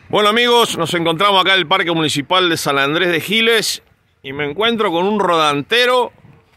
Bueno amigos, nos encontramos acá en el Parque Municipal de San Andrés de Giles y me encuentro con un rodantero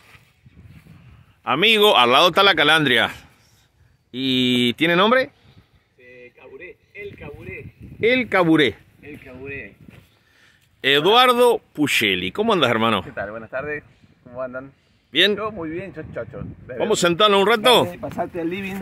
amigo, al lado está la calandria. ¿Y tiene nombre? Caburé, el Caburé. El Caburé. El Caburé. Eduardo Puchelli. ¿Cómo andas, hermano? ¿Qué tal? Buenas tardes. ¿Cómo andan? ¿Bien? Yo muy bien, chocho. ¿Vamos a sentarnos un rato? Dale, pasarte al living.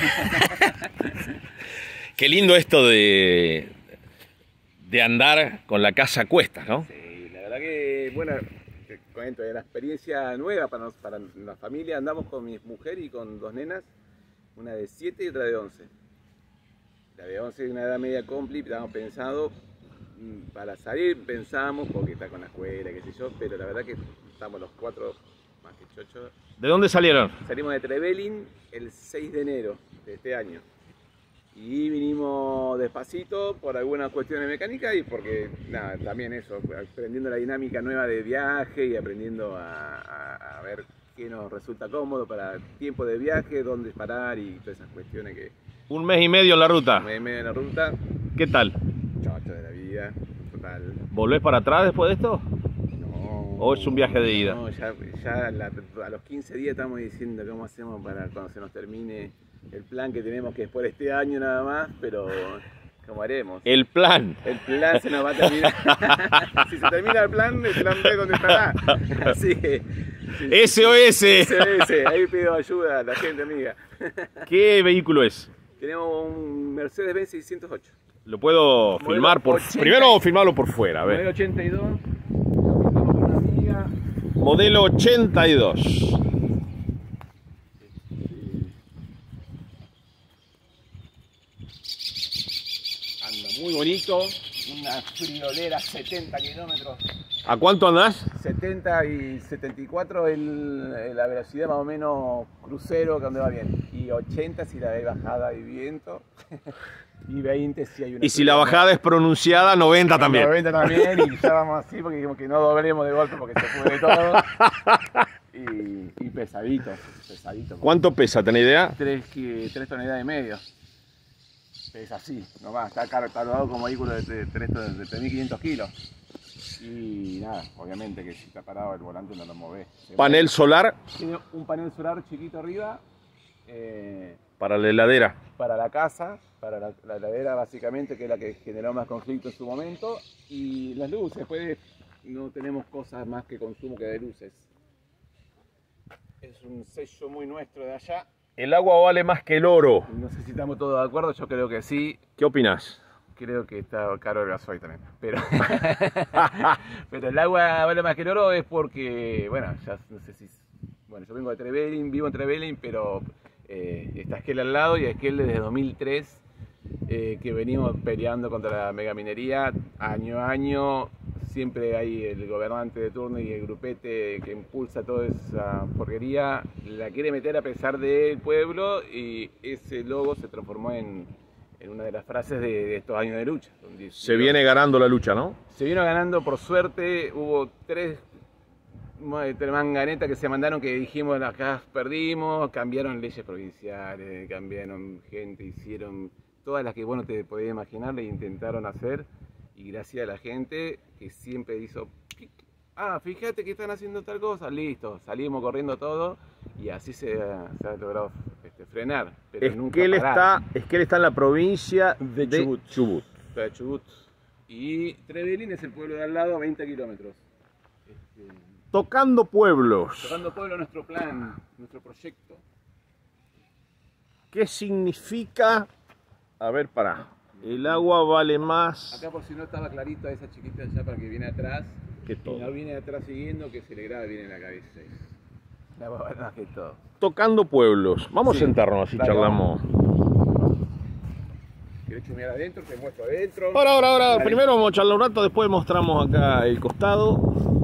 Qué lindo esto de andar con la casa a cuestas, ¿no? Sí, la verdad que, bueno, te comento, es una experiencia nueva para la familia. Andamos con mi mujer y con dos nenas, una de 7 y otra de 11. La de 11 es una edad media compli, estábamos pensando, para salir pensamos, porque está con la escuela, qué sé yo, pero la verdad que estamos los cuatro más que chochos. ¿De dónde salieron? Salimos de Trevelin el 6 de enero de este año. Y vinimos despacito por algunas cuestiones mecánicas y porque, nada, también eso, aprendiendo la dinámica nueva de viaje y aprendiendo a ver qué nos resulta cómodo para tiempo de viaje, dónde parar y todas esas cuestiones que... Un mes y medio en la ruta. Me medio en la ruta, ¿Qué tal? chocho de la vida, total. ¿Volvés para atrás después de esto? No, ¿O es un viaje de ida? No, ya a los 15 días estamos diciendo cómo hacemos para cuando se nos termine el plan que tenemos, que es por este año nada más, pero ¿cómo haremos? El plan. El plan se nos va a terminar. Si se termina el plan B dónde estará. Así que... SOS. SOS, ahí pido ayuda a la gente amiga. ¿Qué vehículo es? Tenemos un Mercedes-Benz 608. Lo puedo Modelo filmar por... 80. Primero filmarlo por fuera, a Modelo ver. 82. Estamos con una amiga. Modelo 82. Anda muy bonito. Una friolera 70 kilómetros. ¿A cuánto andás? 70 y 74 la velocidad más o menos crucero que donde va bien. Y 80 si la hay bajada y viento. Y 20 si hay una... Y si la bajada es pronunciada, 90 también. 90 también, y ya vamos así porque dijimos que no doblemos de golpe porque se pudre todo. Y pesadito. ¿Cuánto pesa? ¿Tenés idea? 3 toneladas y medio. Pesa así, nomás, está cargado como vehículo de 3.500 kilos. Y nada, obviamente que si está parado el volante no lo movés. Panel solar Tiene un panel solar chiquito arriba. para la heladera. Para la casa, para la heladera básicamente, que es la que generó más conflicto en su momento. Y las luces, después no tenemos cosas más que consumo que de luces. Es un sello muy nuestro de allá. El agua vale más que el oro. No sé si estamos todos de acuerdo, yo creo que sí. ¿Qué opinás? Creo que está caro el gasoil también. Pero, pero el agua vale más que el oro es porque, bueno, ya no sé si... Bueno, yo vengo de Trevelin, vivo en Trevelin, pero está Esquel al lado y Esquel desde 2003 que venimos peleando contra la megaminería año a año. Siempre hay el gobernante de turno y el grupete que impulsa toda esa porquería, la quiere meter a pesar del pueblo y ese logo se transformó en una de las frases de estos años de lucha. Se viene ganando la lucha, ¿no? Se vino ganando, por suerte, hubo tres manganetas que se mandaron que dijimos acá perdimos, cambiaron leyes provinciales, cambiaron gente, hicieron todas las que vos no te podías imaginar, le intentaron hacer. Y gracias a la gente que siempre hizo, fíjate que están haciendo tal cosa, listo, salimos corriendo todo y así se ha logrado frenar. Pero nunca parar. Esquel está en la provincia de Chubut. De Chubut. Y Trevelin es el pueblo de al lado, a 20 kilómetros. Tocando pueblos. Tocando pueblo, nuestro plan, nuestro proyecto. ¿Qué significa? A ver, pará. El agua vale más Acá por si no estaba clarito a esa chiquita allá para que viene atrás. que todo. Y no viene atrás siguiendo, que se le graba bien en la cabeza. La agua vale más que todo. Tocando pueblos. Vamos a Sí, sentarnos así, dale, charlamos. ¿Querés chumear adentro? Te muestro adentro. Ahora. Dale. Primero vamos a charlar un rato, después mostramos acá el costado.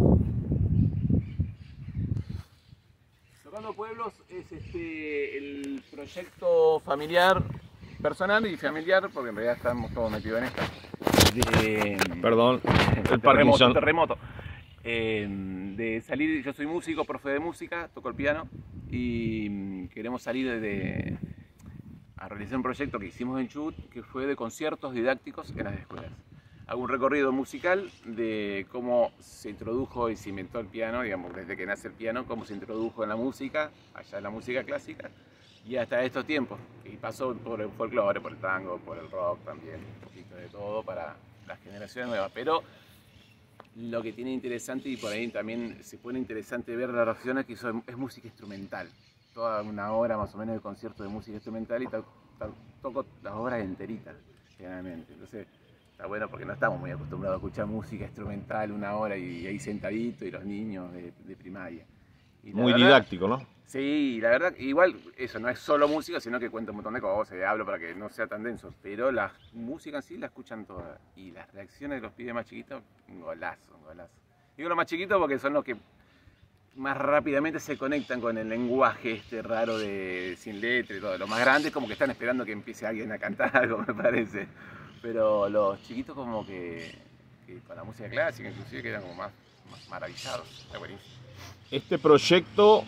Tocando Pueblos es el proyecto familiar, personal y familiar, porque en realidad estamos todos metidos en esta. Perdón, el Parkinson. Terremoto. De salir, yo soy músico, profe de música, toco el piano y queremos salir a realizar un proyecto que hicimos en Chubut que fue de conciertos didácticos en las escuelas. hago un recorrido musical de cómo se introdujo y se inventó el piano, digamos, desde que nace el piano, cómo se introdujo en la música, allá en la música clásica, y hasta estos tiempos. Y pasó por el folclore, por el tango, por el rock también, un poquito de todo para las generaciones nuevas. Pero lo que tiene interesante, y por ahí también se pone interesante ver la reacción, es que eso es música instrumental. Toda una hora más o menos de concierto de música instrumental y toco las obras enteritas, generalmente. Entonces, está bueno porque no estamos muy acostumbrados a escuchar música instrumental una hora y ahí sentadito y los niños de primaria. Y Muy verdad, didáctico, ¿no? sí, la verdad, igual eso no es solo música, sino que cuenta un montón de cosas, y hablo para que no sea tan denso, pero la música en sí la escuchan todas. Y las reacciones de los pibes más chiquitos, un golazo, un golazo. Digo los más chiquitos porque son los que más rápidamente se conectan con el lenguaje este raro de sin letra y todo. Los más grandes como que están esperando que empiece alguien a cantar algo, me parece. Pero los chiquitos como que con la música clásica inclusive quedan como más maravillados. Está buenísimo. Este proyecto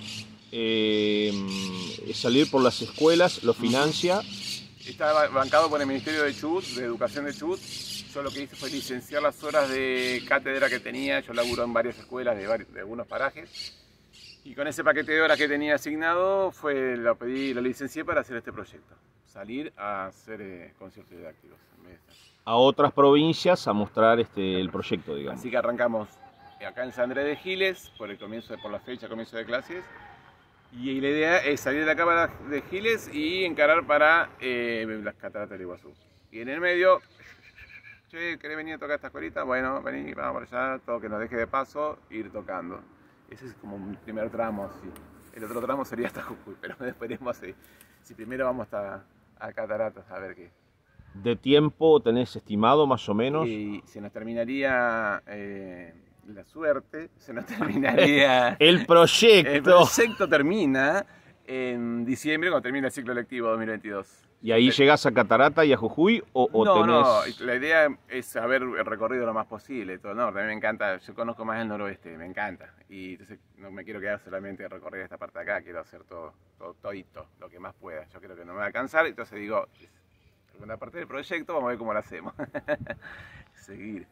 es salir por las escuelas, lo financia. Está bancado por el Ministerio de Chubut, de Educación de Chubut. Yo lo que hice fue licenciar las horas de cátedra que tenía. Yo laburo en varias escuelas de algunos parajes. Y con ese paquete de horas que tenía asignado, lo licencié para hacer este proyecto. Salir a hacer conciertos didácticos. A otras provincias a mostrar el proyecto, digamos. Así que arrancamos acá en San Andrés de Giles, por la fecha, comienzo de clases. Y la idea es salir de la cámara de Giles y encarar para las cataratas del Iguazú. Y en el medio, che, ¿querés venir a tocar esta escuelita? Bueno, vení, vamos por allá, todo que nos deje de paso, ir tocando. Ese es como un primer tramo, sí. El otro tramo sería hasta Jujuy, pero esperemos si primero vamos a cataratas a ver qué. ¿De tiempo tenés estimado más o menos? Y se nos terminaría la suerte, se nos terminaría... El proyecto. El proyecto termina en diciembre, cuando termina el ciclo lectivo 2022. ¿Y ahí llegás a Catarata y a Jujuy o tenés...? No, la idea es haber recorrido lo más posible todo el norte. A mí me encanta, yo conozco más el noroeste, me encanta. Y entonces no me quiero quedar solamente a recorrer esta parte de acá, quiero hacer todito, lo que más pueda. Yo creo que no me va a alcanzar, entonces digo, segunda parte del proyecto, vamos a ver cómo lo hacemos. Seguir.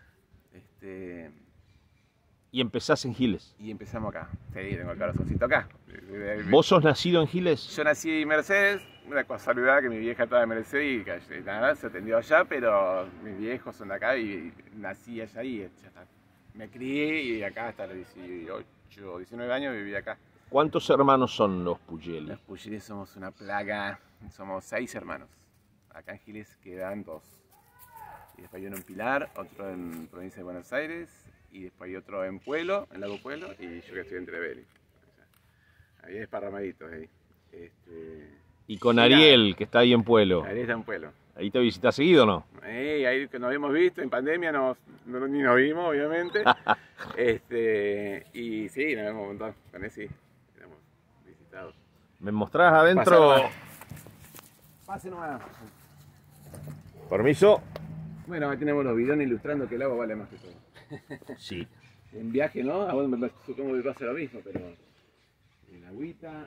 Y empezás en Giles. Y empezamos acá. Sí, tengo el corazoncito acá. ¿Vos sos nacido en Giles? Yo nací en Mercedes, una casualidad que mi vieja estaba en Mercedes y nada, se atendió allá, pero mis viejos son de acá y nací allá y ya está. Me crié y acá hasta los 18 o 19 años viví acá. ¿Cuántos hermanos son los Pugeli? Los Pugeli somos una plaga, somos 6 hermanos. Acá en Giles quedan 2. Y después hay uno en Pilar, otro en provincia de Buenos Aires, y después hay otro en Pueblo, en Lago Pueblo, y yo que estoy en Trevelin. Ahí desparramaditos ahí. Y con Ariel, que está ahí en Pueblo. Ariel está en Pueblo. ¿Ahí te visitas seguido o no? Ahí que nos habíamos visto, en pandemia ni nos vimos, obviamente. Y sí, nos vemos un montón. Con él sí, nos hemos visitado. ¿Me mostrás adentro? Pase nomás. Permiso. Bueno, ahí tenemos los bidones ilustrando que el agua vale más que todo. Sí. En viaje, ¿no? A vos supongo que pasa lo mismo, pero en agüita.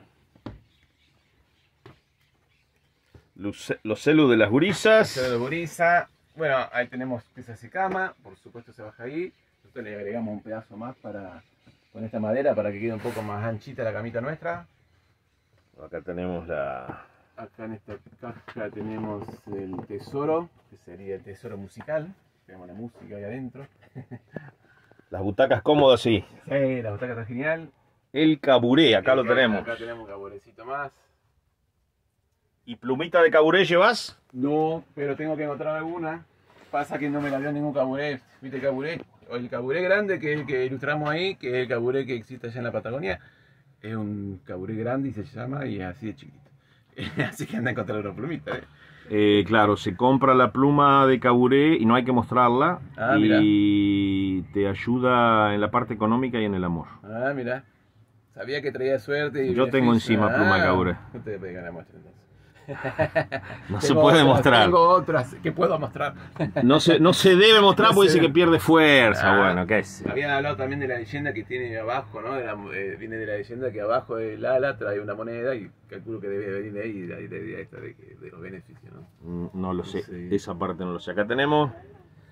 Los celus de las gurisas. De gurisa. Bueno, ahí tenemos piezas de cama, por supuesto se baja ahí. Nosotros le agregamos un pedazo más con esta madera para que quede un poco más anchita la camita nuestra. Acá tenemos Acá en esta caja tenemos el tesoro, que sería el tesoro musical. Tenemos la música ahí adentro. Las butacas cómodas, sí. Sí, la butaca está genial. El caburé, acá lo tenemos. Acá tenemos un caburecito más. ¿Y plumita de caburé llevas? No, pero tengo que encontrar alguna. Pasa que no me la dio ningún caburé. ¿Viste el caburé? O el caburé grande, que es el que ilustramos ahí, que es el caburé que existe allá en la Patagonia. Es un caburé grande y se llama, y es así de chiquito. Así que anda a encontrar una plumita, Claro, se compra la pluma de caburé y no hay que mostrarla. Y mirá. te ayuda en la parte económica y en el amor. Ah, mira. Sabía que traía suerte. Yo tengo encima pluma de caburé. No te voy a ganar muestra entonces. No se puede mostrar. Tengo otras que puedo mostrar. No se debe mostrar porque dice que pierde fuerza. Bueno, ¿qué es? Habían hablado también de la leyenda que tiene abajo, ¿no? Viene de la leyenda que abajo del ala trae una moneda y calculo que debe venir de ahí, de la idea esta de los beneficios, ¿no? No lo sé, esa parte no lo sé. Acá tenemos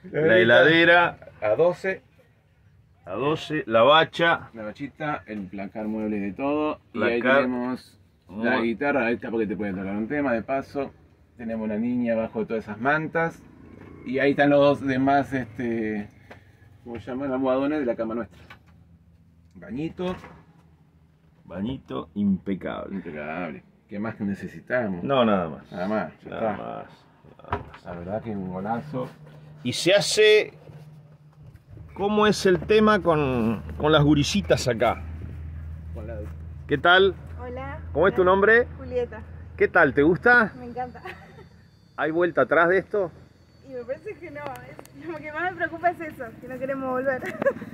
la heladera a 12, a 12, la bacha, la bachita, el placar mueble de todo. Y ahí Placar. tenemos la guitarra, ahí está porque te pueden tocar un tema de paso. Tenemos una niña abajo de todas esas mantas. Y ahí están los dos demás, ¿cómo se llaman? Almohadones de la cama nuestra. Bañito. bañito impecable. Impecable. ¿Qué más que necesitamos? No, nada más. Nada más, ya Nada está. más. La verdad que es un golazo. Y se hace... ¿Cómo es el tema con las gurisitas acá? Con la... ¿Qué tal? Hola. ¿Cómo es tu nombre? Julieta. ¿Qué tal? ¿Te gusta? Me encanta. ¿Hay vuelta atrás de esto? Y me parece que no. Lo que más me preocupa es eso, que no queremos volver.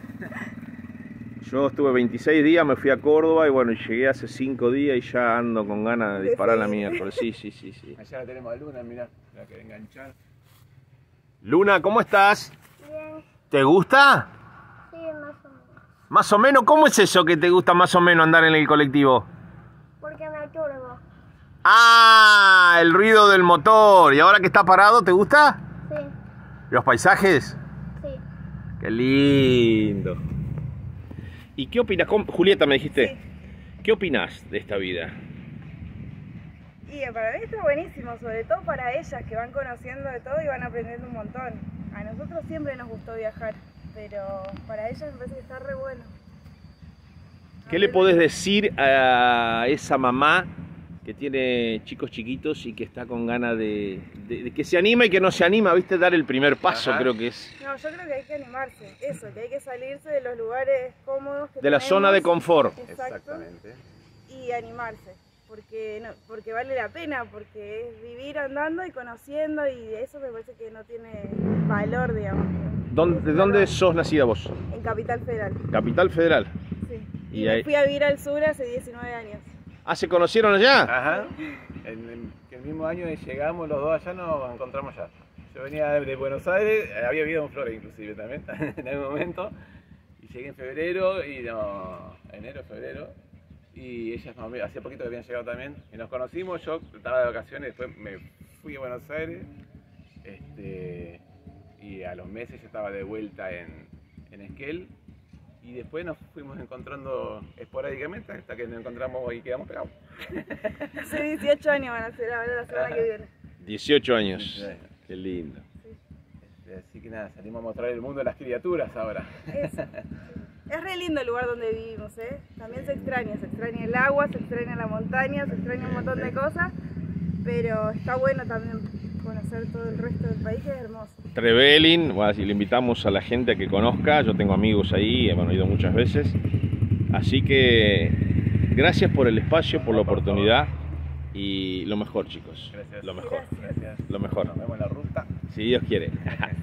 Yo estuve 26 días, me fui a Córdoba y bueno, llegué hace 5 días y ya ando con ganas de disparar la miércoles. Sí, sí, sí, sí. Allá la tenemos a Luna, mirá, la que enganchar. Luna, ¿cómo estás? Bien, ¿Te gusta? sí, más o menos. Más o menos, ¿cómo es eso que te gusta más o menos andar en el colectivo? Porque me turbo. Ah, el ruido del motor. ¿Y ahora que está parado, te gusta? Sí, ¿Los paisajes? sí. Qué lindo. ¿Y qué opinas? Julieta, me dijiste. ¿Qué opinas de esta vida? Y para mí está buenísimo, sobre todo para ellas que van conociendo de todo y van aprendiendo un montón. A nosotros siempre nos gustó viajar, pero para ellas me parece que está re bueno. ¿Qué le podés decir a esa mamá que tiene chicos chiquitos y que está con ganas de que se anima y que no se anima, viste, dar el primer paso? Ajá. Creo que es No, yo creo que hay que animarse, eso, que hay que salirse de los lugares cómodos que de la tenemos. zona de confort. Exacto. Exactamente. Y animarse, porque porque vale la pena, porque es vivir andando y conociendo y eso me parece que no tiene valor, digamos. ¿De dónde sos nacida vos? En Capital Federal, Capital Federal. sí. Y Y ahí- me fui a vivir al sur hace 19 años. Ah, ¿se conocieron allá? Ajá. El mismo año que llegamos los dos allá nos encontramos ya. Yo venía de Buenos Aires, había vivido en Flores inclusive también, en algún momento. Y llegué en febrero, enero, febrero. Y ellas hace poquito que habían llegado también. Y nos conocimos, yo estaba de vacaciones, después me fui a Buenos Aires. Y a los meses yo estaba de vuelta en Esquel. Y después nos fuimos encontrando esporádicamente hasta que nos encontramos y quedamos pegados. Hace 18 años van a ser ahora la semana que viene. 18 años. 18 años. Qué lindo. Así que nada, salimos a mostrar el mundo de las criaturas ahora. Eso. Es re lindo el lugar donde vivimos, ¿eh? También se extraña el agua, se extraña la montaña, se extraña un montón de cosas, pero está bueno también conocer todo el resto del país, que es hermoso. Trevelin, bueno, si le invitamos a la gente a que conozca, yo tengo amigos ahí, hemos ido muchas veces, así que gracias por el espacio, por la oportunidad y lo mejor, chicos, Gracias. lo mejor, Gracias. lo mejor, Nos vemos en la ruta. si Dios quiere.